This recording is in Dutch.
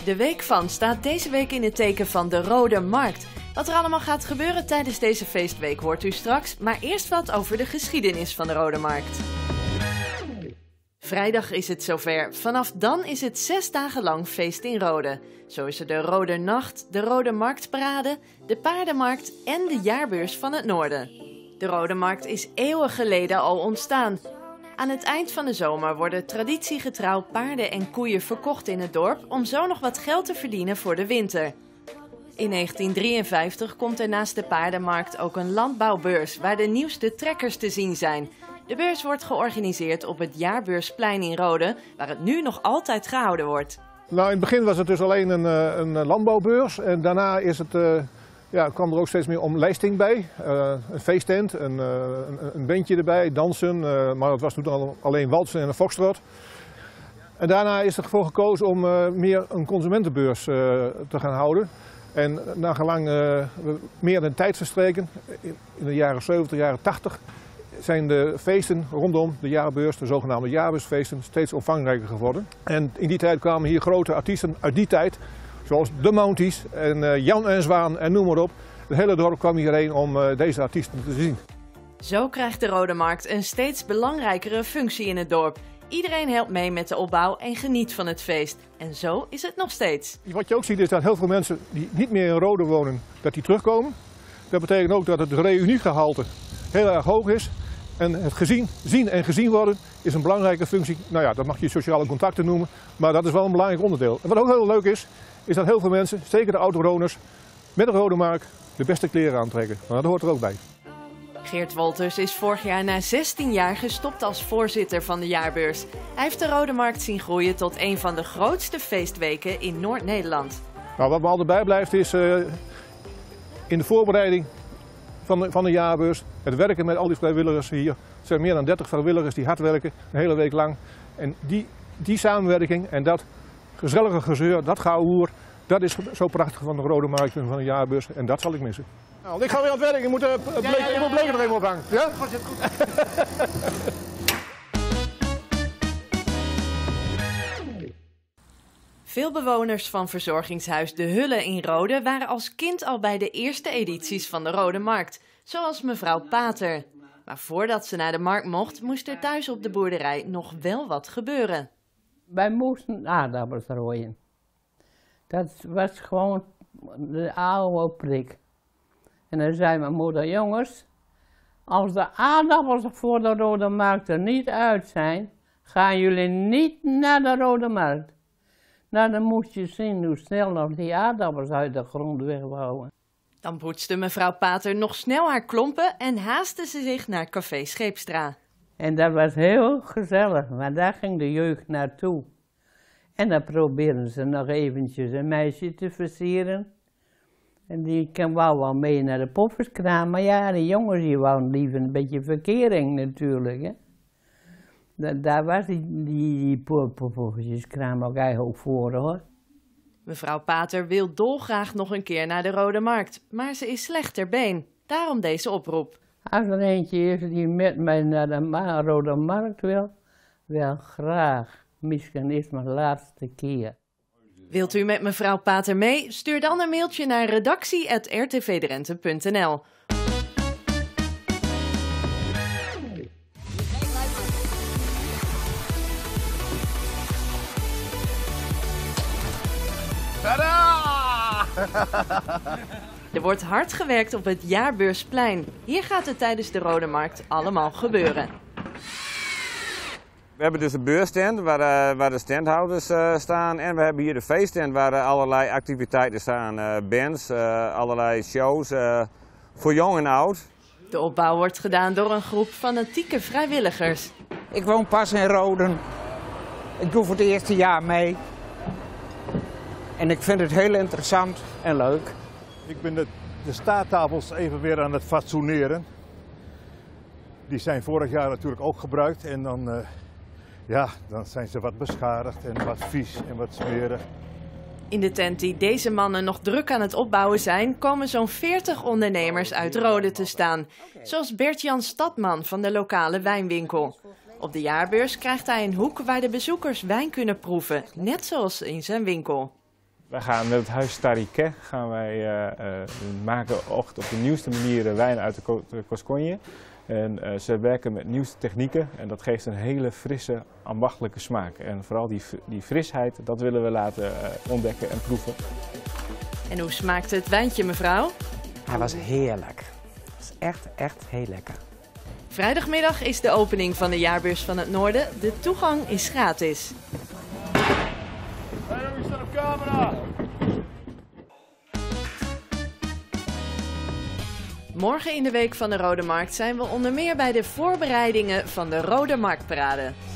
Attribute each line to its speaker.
Speaker 1: De week van staat deze week in het teken van de Rode Markt. Wat er allemaal gaat gebeuren tijdens deze feestweek hoort u straks, maar eerst wat over de geschiedenis van de Rode Markt. Vrijdag is het zover. Vanaf dan is het 6 dagen lang feest in Rode. Zo is er de Rode Nacht, de Rode Marktparade, de Paardenmarkt en de Jaarbeurs van het Noorden. De Rode Markt is eeuwen geleden al ontstaan. Aan het eind van de zomer worden traditiegetrouw paarden en koeien verkocht in het dorp om zo nog wat geld te verdienen voor de winter. In 1953 komt er naast de paardenmarkt ook een landbouwbeurs waar de nieuwste trekkers te zien zijn. De beurs wordt georganiseerd op het Jaarbeursplein in Rode, waar het nu nog altijd gehouden wordt.
Speaker 2: Nou, in het begin was het dus alleen een landbouwbeurs en daarna is het, kwam er ook steeds meer omlijsting bij. Een feesttent, een bandje erbij, dansen, maar het was toen alleen walsen en een foxtrot. En daarna is er voor gekozen om meer een consumentenbeurs te gaan houden. En nagelang meer de tijd verstreken, in de jaren 70, jaren 80, zijn de feesten rondom de jaarbeurs, de zogenaamde jaarbeursfeesten, steeds omvangrijker geworden. En in die tijd kwamen hier grote artiesten uit die tijd, zoals de Mounties en Jan en Zwaan en noem maar op. Het hele dorp kwam hierheen om deze artiesten te zien.
Speaker 1: Zo krijgt de Rode Markt een steeds belangrijkere functie in het dorp. Iedereen helpt mee met de opbouw en geniet van het feest. En zo is het nog steeds.
Speaker 2: Wat je ook ziet is dat heel veel mensen die niet meer in Rode wonen, dat die terugkomen. Dat betekent ook dat het reuniegehalte heel erg hoog is. En het zien en gezien worden is een belangrijke functie. Nou ja, dat mag je sociale contacten noemen, maar dat is wel een belangrijk onderdeel. En wat ook heel leuk is dat heel veel mensen, zeker de oud-bewoners, met de Rode Markt de beste kleren aantrekken. Maar dat hoort er ook bij.
Speaker 1: Geert Wolters is vorig jaar na 16 jaar gestopt als voorzitter van de jaarbeurs. Hij heeft de Rode Markt zien groeien tot een van de grootste feestweken in Noord-Nederland.
Speaker 2: Nou, wat me altijd bijblijft is in de voorbereiding van de jaarbeurs, het werken met al die vrijwilligers hier. Er zijn meer dan 30 vrijwilligers die hard werken, een hele week lang. En die samenwerking en dat gezellige gezeur, dat gehoer, dat is zo prachtig van de Rode Markt en van de jaarbeurs. En dat zal ik missen. Nou, ik ga weer aan het werk, ik moet bleken er even op hangen. Ja?
Speaker 1: Veel bewoners van verzorgingshuis De Hulle in Rode waren als kind al bij de eerste edities van de Rode Markt, zoals mevrouw Pater. Maar voordat ze naar de markt moest er thuis op de boerderij nog wel wat gebeuren.
Speaker 3: Wij moesten aardappels rooien. Dat was gewoon de oude prik. En dan zei mijn moeder, jongens, als de aardappels voor de Rode Markt er niet uit zijn, gaan jullie niet naar de Rode Markt. Nou, dan moest je zien hoe snel nog die aardappels uit de grond wegwouwen.
Speaker 1: Dan poetste mevrouw Pater nog snel haar klompen en haastte ze zich naar café Scheepstra.
Speaker 3: En dat was heel gezellig, want daar ging de jeugd naartoe. En dan probeerden ze nog eventjes een meisje te versieren. En die wou wel mee naar de pofferskraam, maar ja, de jongens die wouden liever een beetje verkering natuurlijk, hè. Daar was die poffertjeskraam ook eigenlijk voor, hoor.
Speaker 1: Mevrouw Pater wil dolgraag nog een keer naar de Rode Markt, maar ze is slecht ter been. Daarom deze oproep.
Speaker 3: Als er eentje is die met mij naar de Rode Markt wil, wel graag. Misschien is het mijn laatste keer.
Speaker 1: Wilt u met mevrouw Pater mee? Stuur dan een mailtje naar redactie@rtvdrenthe.nl.
Speaker 2: Tadaa!
Speaker 1: Er wordt hard gewerkt op het Jaarbeursplein. Hier gaat het tijdens de Rode Markt allemaal gebeuren.
Speaker 4: We hebben dus de beursstand waar de standhouders staan en we hebben hier de feeststand waar allerlei activiteiten staan. Bands, allerlei shows voor jong en oud.
Speaker 1: De opbouw wordt gedaan door een groep fanatieke vrijwilligers.
Speaker 5: Ik woon pas in Roden. Ik doe voor het eerste jaar mee. En ik vind het heel interessant en leuk.
Speaker 2: Ik ben de staattafels even weer aan het fatsoeneren. Die zijn vorig jaar natuurlijk ook gebruikt en dan zijn ze wat beschadigd en wat vies en wat smerig.
Speaker 1: In de tent die deze mannen nog druk aan het opbouwen zijn, komen zo'n 40 ondernemers uit Rode te staan. Zoals Bert-Jan Stadman van de lokale wijnwinkel. Op de jaarbeurs krijgt hij een hoek waar de bezoekers wijn kunnen proeven, net zoals in zijn winkel.
Speaker 6: Wij gaan met het huis Tariquet maken op de nieuwste manier wijn uit de Gascogne. En ze werken met nieuwste technieken en dat geeft een hele frisse, ambachtelijke smaak. En vooral die frisheid, dat willen we laten ontdekken en proeven.
Speaker 1: En hoe smaakte het wijntje, mevrouw?
Speaker 5: Hij was heerlijk. Het was echt heel lekker.
Speaker 1: Vrijdagmiddag is de opening van de Jaarbeurs van het Noorden. De toegang is gratis.
Speaker 7: Hey, jongens, staat op camera!
Speaker 1: Morgen in de Week van de Rode Markt zijn we onder meer bij de voorbereidingen van de Rode Marktparade.